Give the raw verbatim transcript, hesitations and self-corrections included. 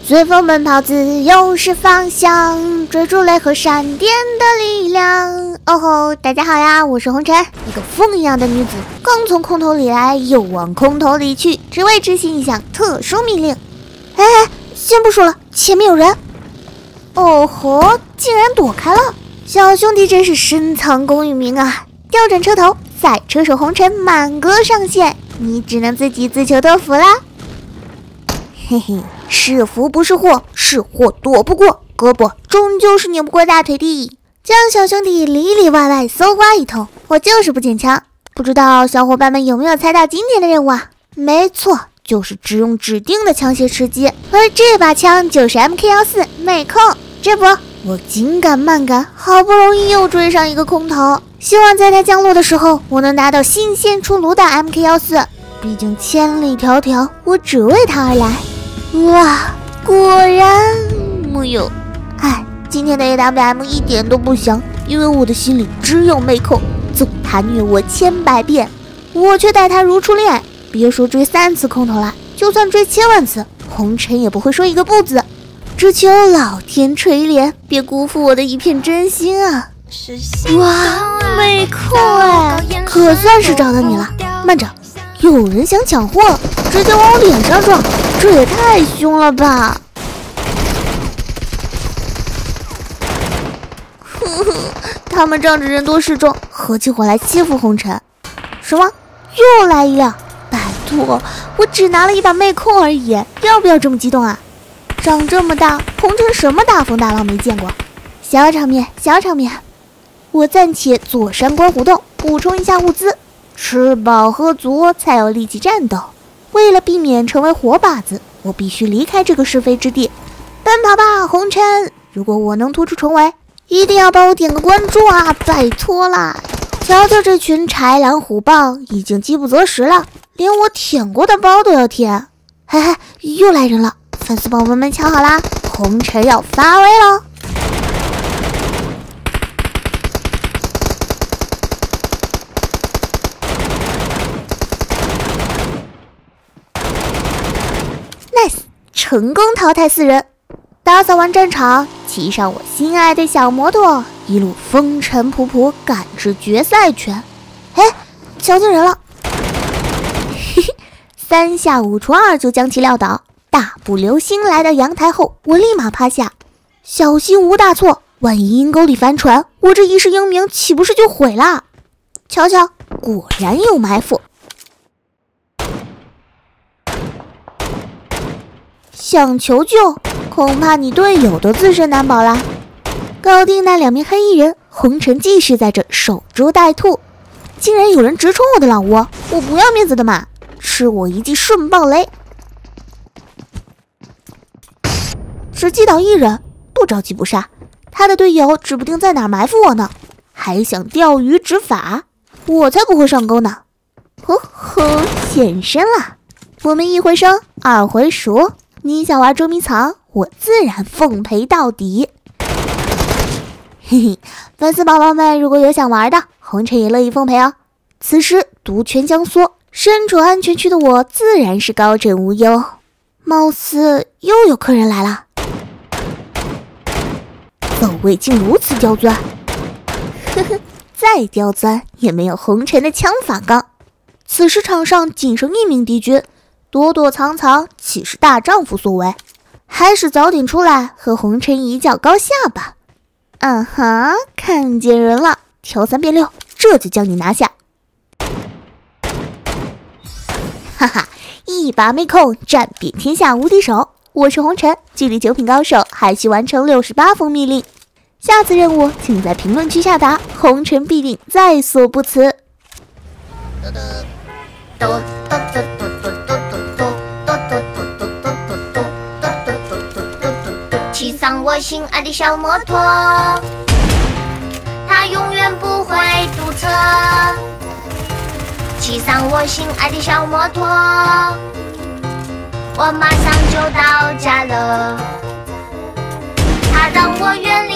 随风奔跑，自由是方向，追逐雷和闪电的力量。哦吼，大家好呀，我是红尘，一个风一样的女子，刚从空投里来，又往空投里去，只为执行一项特殊命令。哎哎，先不说了，前面有人。哦吼，竟然躲开了，小兄弟真是深藏功与名啊！调转车头，赛车手红尘满格上线，你只能自己自求多福啦。嘿嘿，是福不是祸，是祸躲不过，胳膊终究是扭不过大腿的。将小兄弟里里外外搜刮一通，我就是不捡枪。不知道小伙伴们有没有猜到今天的任务啊？没错，就是只用指定的枪械吃鸡，而这把枪就是 M K 十四 妹控。这不，我紧赶慢赶，好不容易又追上一个空投，希望在他降落的时候，我能拿到新鲜出炉的 M K 十四。毕竟千里迢迢，我只为他而来。哇，果然木有。唉，今天的 A W M 一点都不香，因为我的心里只有妹控，纵他虐我千百遍，我却待他如初恋。别说追三次空投了，就算追千万次，红尘也不会说一个不字。只求老天垂怜，别辜负我的一片真心啊！哇，妹控哎，可算是找到你了。慢着，有人想抢货了，直接往我脸上撞，这也太凶了吧！哼哼，他们仗着人多势众，合起伙来欺负红尘。什么？又来一辆？拜托，我只拿了一把妹控而已，要不要这么激动啊？长这么大，红尘什么大风大浪没见过？小场面，小场面。我暂且左山观虎洞，补充一下物资，吃饱喝足才有力气战斗。为了避免成为活靶子，我必须离开这个是非之地。奔跑吧，红尘！如果我能突出重围，一定要帮我点个关注啊，拜托啦！瞧瞧这群豺狼虎豹，已经饥不择食了，连我舔过的包都要舔。嘿嘿，又来人了！粉丝宝宝们瞧好啦，红尘要发威喽！成功淘汰四人，打扫完战场，骑上我心爱的小摩托，一路风尘仆仆赶至决赛圈。哎，瞧见人了！嘿嘿，三下五除二就将其撂倒。大步流星来到阳台后，我立马趴下，小心无大错，万一阴沟里翻船，我这一世英名岂不是就毁了？瞧瞧，果然有埋伏。想求救，恐怕你队友都自身难保啦。搞定那两名黑衣人，红尘继续在这守株待兔。竟然有人直冲我的老窝，我不要面子的嘛！吃我一记顺爆雷，只击倒一人，不着急不杀，他的队友指不定在哪儿埋伏我呢，还想钓鱼执法，我才不会上钩呢！呵呵，现身了！我们一回生，二回熟。你想玩捉迷藏，我自然奉陪到底。嘿嘿，粉丝宝宝们如果有想玩的，红尘也乐意奉陪哦。此时毒圈将缩，身处安全区的我自然是高枕无忧。貌似又有客人来了，走位竟如此刁钻，呵呵，再刁钻也没有红尘的枪法刚。此时场上仅剩一名敌军。躲躲藏藏岂是大丈夫所为？还是早点出来和红尘一较高下吧。嗯哈，看见人了，调三变六，这就将你拿下。哈哈，一把妹控战遍天下无敌手。我是红尘，距离九品高手还需完成六十八封密令。下次任务请在评论区下达，红尘必定在所不辞。 骑上我心爱的小摩托，它永远不会堵车。骑上我心爱的小摩托，我马上就到家了。它让我远